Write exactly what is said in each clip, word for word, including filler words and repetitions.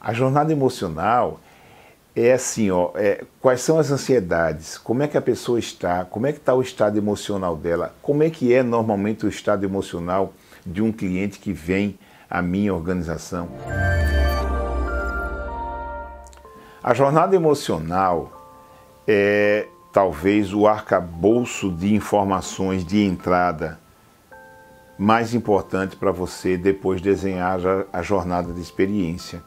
A jornada emocional é assim, ó, é, quais são as ansiedades, como é que a pessoa está, como é que está o estado emocional dela, como é que é normalmente o estado emocional de um cliente que vem à minha organização. A jornada emocional é talvez o arcabouço de informações de entrada mais importante para você depois desenhar a jornada de experiência.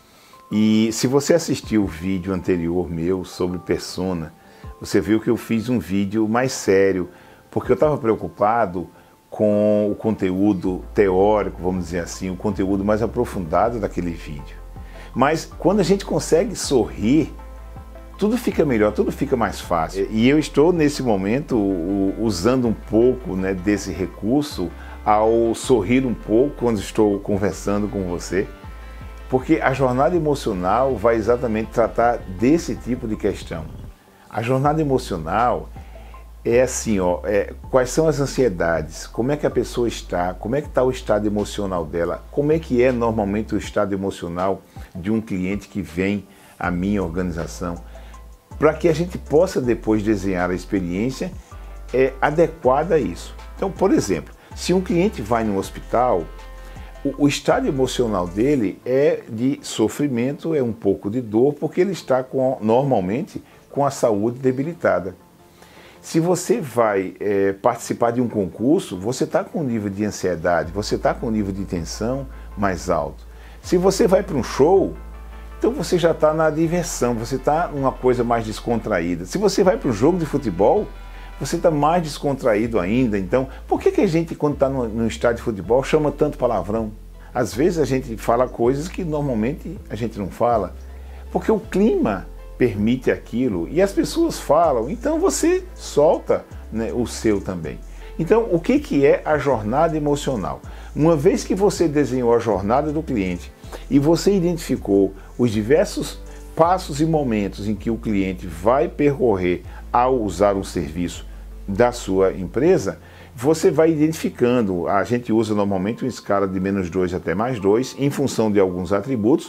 E se você assistiu o vídeo anterior meu sobre persona, você viu que eu fiz um vídeo mais sério, porque eu estava preocupado com o conteúdo teórico, vamos dizer assim, o conteúdo mais aprofundado daquele vídeo. Mas quando a gente consegue sorrir, tudo fica melhor, tudo fica mais fácil. E eu estou nesse momento usando um pouco, né, desse recurso ao sorrir um pouco quando estou conversando com você. Porque a jornada emocional vai exatamente tratar desse tipo de questão. A jornada emocional é assim, ó, é, quais são as ansiedades, como é que a pessoa está, como é que está o estado emocional dela, como é que é normalmente o estado emocional de um cliente que vem à minha organização, para que a gente possa depois desenhar a experiência é, adequada a isso. Então, por exemplo, se um cliente vai no hospital, o estado emocional dele é de sofrimento, é um pouco de dor, porque ele está com, normalmente com a saúde debilitada. Se você vai é, participar de um concurso, você está com um nível de ansiedade, você está com um nível de tensão mais alto. Se você vai para um show, então você já está na diversão, você está numa coisa mais descontraída. Se você vai para um jogo de futebol, você está mais descontraído ainda. Então, por que, que a gente, quando está no, no estádio de futebol, chama tanto palavrão? Às vezes a gente fala coisas que normalmente a gente não fala, porque o clima permite aquilo e as pessoas falam, então você solta, né, o seu também. Então, o que, que é a jornada emocional? Uma vez que você desenhou a jornada do cliente e você identificou os diversos passos e momentos em que o cliente vai percorrer ao usar um serviço da sua empresa, você vai identificando, a gente usa normalmente uma escala de menos dois até mais dois, em função de alguns atributos,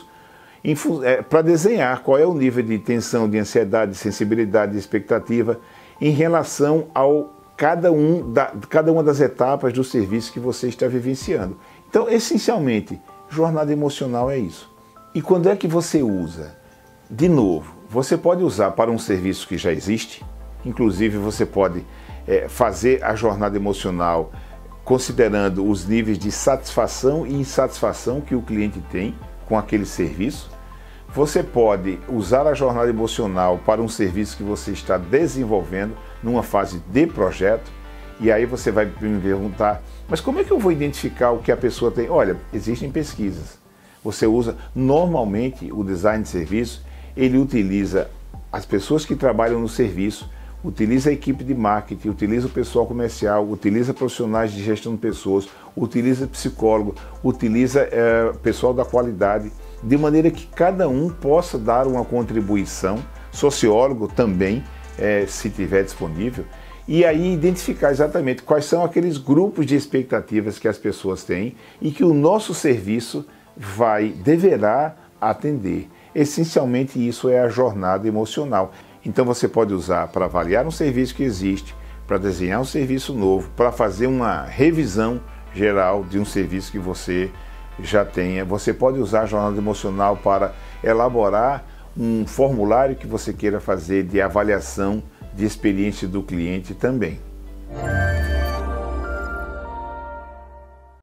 é, para desenhar qual é o nível de tensão, de ansiedade, de sensibilidade, de expectativa, em relação ao cada, um da, cada uma das etapas do serviço que você está vivenciando. Então, essencialmente, jornada emocional é isso. E quando é que você usa? De novo, você pode usar para um serviço que já existe, inclusive você pode é, fazer a jornada emocional considerando os níveis de satisfação e insatisfação que o cliente tem com aquele serviço. Você pode usar a jornada emocional para um serviço que você está desenvolvendo numa fase de projeto, e aí você vai me perguntar, mas como é que eu vou identificar o que a pessoa tem? Olha, existem pesquisas. Você usa normalmente o design de serviço, ele utiliza as pessoas que trabalham no serviço, utiliza a equipe de marketing, utiliza o pessoal comercial, utiliza profissionais de gestão de pessoas, utiliza psicólogo, utiliza é, pessoal da qualidade, de maneira que cada um possa dar uma contribuição, sociólogo também, é, se tiver disponível, e aí identificar exatamente quais são aqueles grupos de expectativas que as pessoas têm e que o nosso serviço vai, deverá atender. Essencialmente isso é a jornada emocional. Então você pode usar para avaliar um serviço que existe, para desenhar um serviço novo, para fazer uma revisão geral de um serviço que você já tenha. Você pode usar a jornada emocional para elaborar um formulário que você queira fazer de avaliação de experiência do cliente também.